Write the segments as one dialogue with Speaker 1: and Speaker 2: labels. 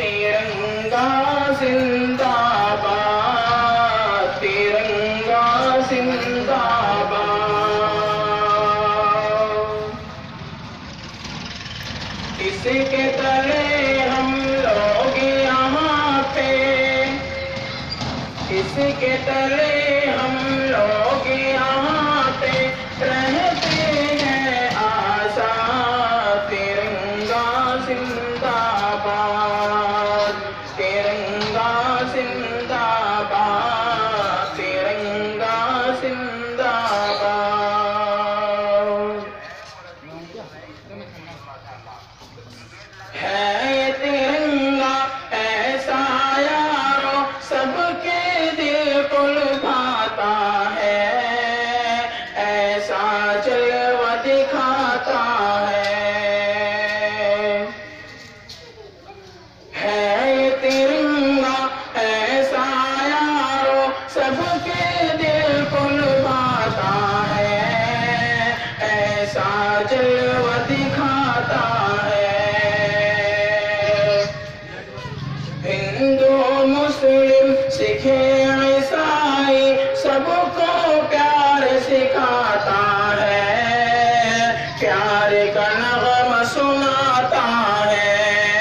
Speaker 1: ترنگا زندہ باد، ترنگا زندہ باد۔ اس کے تلے ہم لوگ یہاں پہ، اس کے تلے ہم لوگ یہاں پہ رہتے ہیں آزاد، ترنگا زندہ باد، ترنگا زندہ باد، ترنگا زندہ باد۔ ہے یہ ترنگا ایسا یارو سب کے دل کو لبھاتا ہے، ایسا جلوہ دکھاتا ہے۔ ہے یہ ترنگا ایسا یارو سب کے دل کو لبھاتا ہے، ایسا جلوہ دکھاتا ہے۔ ہندو مسلم سکھ عیسائی سب کو پیار سکھاتا ہے، پیار کا نغمہ سناتا ہے۔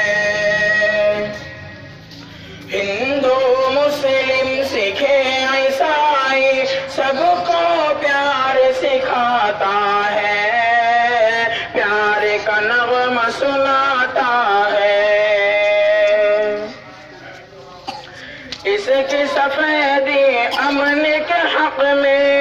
Speaker 1: ہندو مسلم سکھ عیسائی سب کو پیار سکھاتا ہے، پیار کا نغمہ سناتا ہے۔ اس کی سفیدی امن کے حق میں،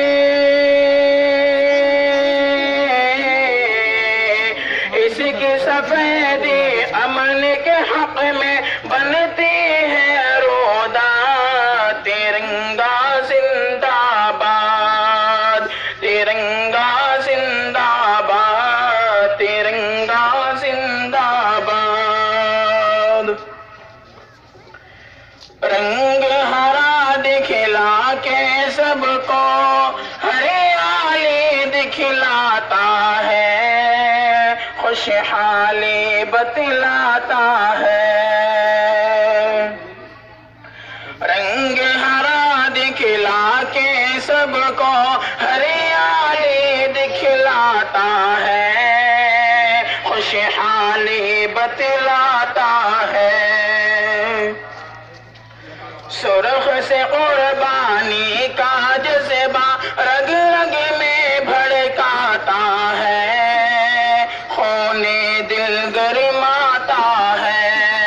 Speaker 1: اس کی سفیدی امن کے حق میں بنتی ہے رودا، ترنگا زندہ باد، ترنگا زندہ باد، ترنگا زندہ باد۔ رنگ ہرا دکھلا کے سب کو ہریالی دکھلاتا ہے، خوشحالی بتلاتا ہے۔ رنگ ہرا دکھلا کے سب کو ہریالی دکھلاتا ہے، خوشحالی بتلاتا ہے۔ سرخ سے قربانی کا جذبہ رگ رگ میں بھڑکاتا ہے، خون دل گرماتا ہے۔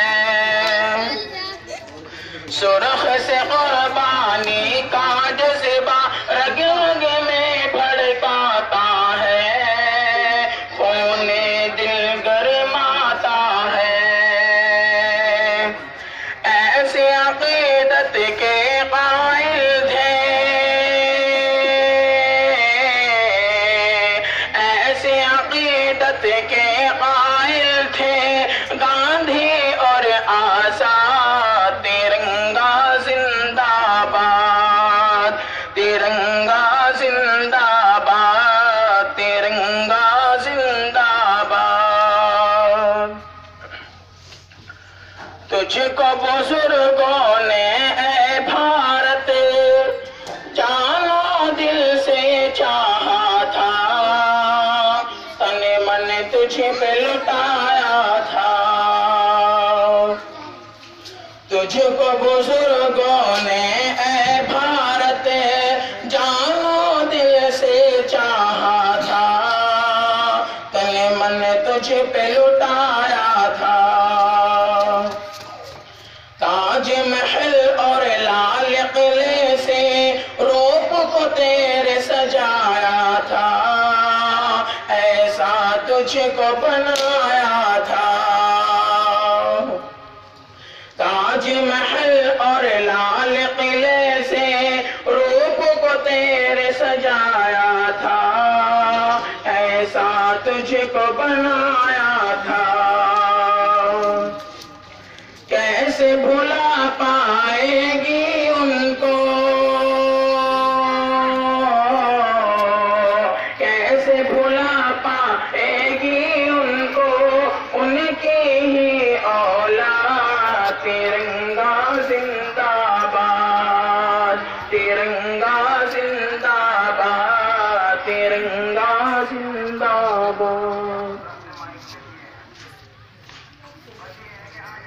Speaker 1: سرخ سے قربانی کا جذبہ رگ رگ میں بھڑکاتا ہے، خون دل گرماتا ہے۔ ایسے عقیدت کے قائل تھے، ایسے عقیدت کے قائل تھے گاندھی اور آزاد، ترنگا زندہ باد، ترنگا زندہ باد، ترنگا زندہ باد۔ تجھ کو بزرگوں نے اے بھارت جانو دل سے چاہا تھا، تن من تجھ پہ لٹایا تھا۔ تجھ کو بزرگوں نے اے بھارت جانو دل سے چاہا تھا، تن من تجھ پہ لٹایا تھا۔ تاج محل اور لال قلعے سے روپ کو تیرے سجایا تھا، ایسا تجھ کو بنایا تھا۔ تاج محل اور لال قلعے سے روپ کو تیرے سجایا تھا، ایسا تجھ کو بنایا تھا۔ کیسے بھلا پائے گی ان کو، کیسے بھلا پائے گی ان کو، ان کی ہی اولاد،
Speaker 2: مرحبا